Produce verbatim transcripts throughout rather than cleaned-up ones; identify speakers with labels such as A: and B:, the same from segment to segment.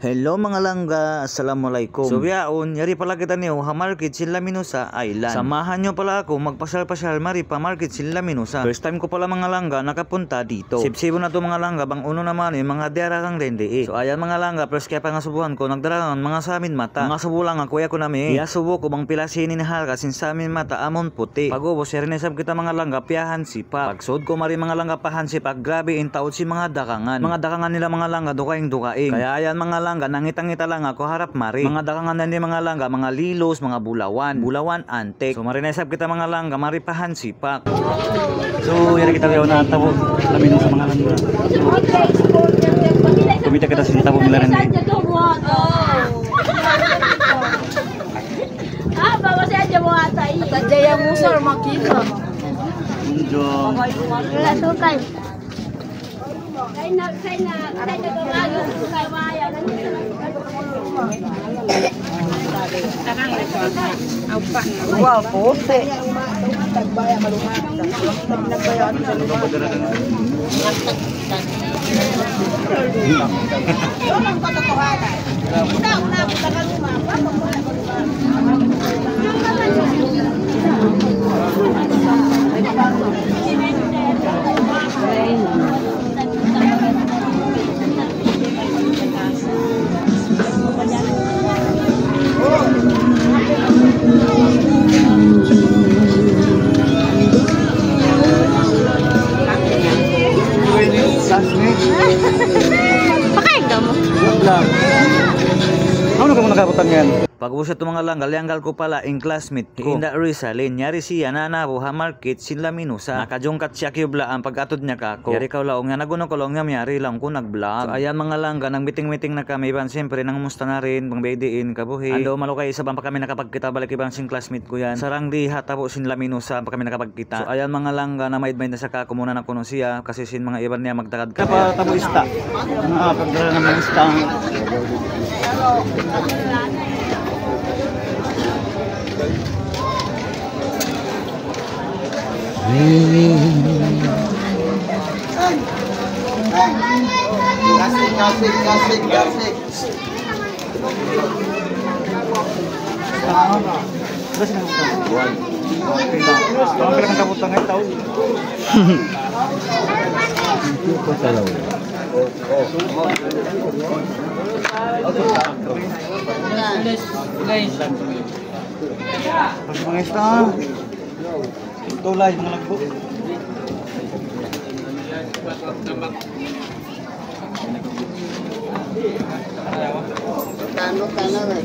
A: Hello mga langga, assalamualaikum. So yaon, yari pala kita niyo ha-market sila Minusa Island. Samahan nyo pala ako magpasyal-pasyal mari pa market sila Minusa. First time ko pala mga langga nakapunta dito. Sip-sibo na to mga langga, bang uno naman yung mga diara kang rende eh. So ayan mga langga, plus kaya pa nga subuhan ko, nagdarangan mga sa amin mata. Mga subo lang ako, kuya ko nami. Iya subo ko bang pilasinin ni halka sin sa amin mata amon puti. Pag-ubos, sarinesab kita mga langga, piyahan sipak. Pagsud ko mari mga langga pahan sipak, grabe in taod si mga dakangan. Mga dakangan nila mga langga, dukaing dukaing. Kaya ayan mga langga, nangitang-ngita lang ako harap mari. Mga dakangan na ni mga langga, mga lilos, mga bulawan, bulawan antek. So marinesab kita mga langga, maripahan sipak.
B: So yari kita kayo na tabo lamin sa mga langga. So kumita kita sa tabo nila rin.
C: Ah, bawa saya aja mau atai. Saja yang musor makita.
B: Jom.
C: Wala tukay. Kay na kay na kay na gumalo kay maya nang
D: wow, pote. Nagbaya malumat. Nagbayaan sa lumat. Yun ang katotohanan. Una, una, punta ka lumat.
C: Pakain ka mo.
B: Lang. Ano kamu nakabutan yan?
A: Pag-ubos ito mga langga, lianggal ko pala in classmate ko. Hinda Rizalin, nyari siya na nabo ha market sila Minusa. Nakajungkat siya kiyubla ang pag-atod niya kako. Yari ka laong nga naguno ko lang nga miyari lang ko nag-vlog. So ayan mga langga, nang meeting-meeting na kami, iban siyempre nang musta na rin, bang bediin, kabuhi. Ando malukay isa bang pa kami nakapagkita, balik ibang sing classmate ko yan. Sarang di hatabo sila Minusa pa kami nakapagkita. So ayan mga langga, na maid-maid na sa kako muna na kuno siya, kasi sin mga iban niya magtakad ka.
B: Kapa tabo ista. Ah, pagdala ng mga ista.
D: Gasik, gasik, gasik, gasik.
B: Terus nang bukan. Kalau kira kan kamu tengah tahu. Itu tahu. Guys, mga ista. Tulay mga lagbo.
D: Tano, tano na.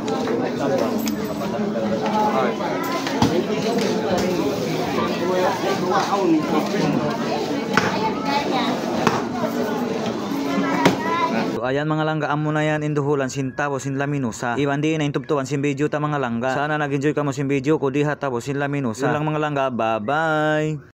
A: So ayan mga langga, amo na yan induhulan sintabo sin Minusa. Iwan di na intubtuan sin video ta mga langga. Sana nag-enjoy ka mo sin video ko diha tabo sin Minusa. Yun lang mga langga, bye bye.